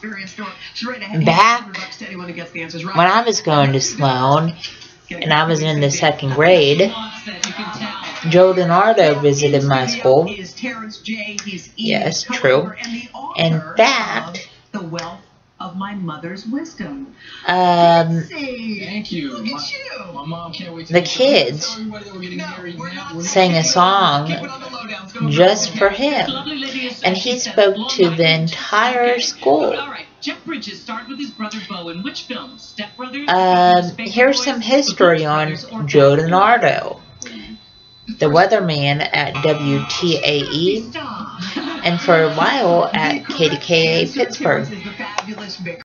back when I was going to Sloan, and I was in the 2nd grade, Joe DeNardo visited my school. Yes, true. In fact, of my mother's wisdom. Thank you. Look at you. My mom can't wait to the kids sang a song just for him, and he spoke to the entire school. Here's some history on Joe DeNardo, the weatherman at WTAE, and for a while at KDKA Pittsburgh.